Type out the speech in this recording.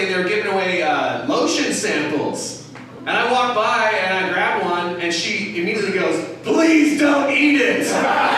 they were giving away lotion samples. And I walked by and I grabbed one and she immediately goes, "Please don't eat it."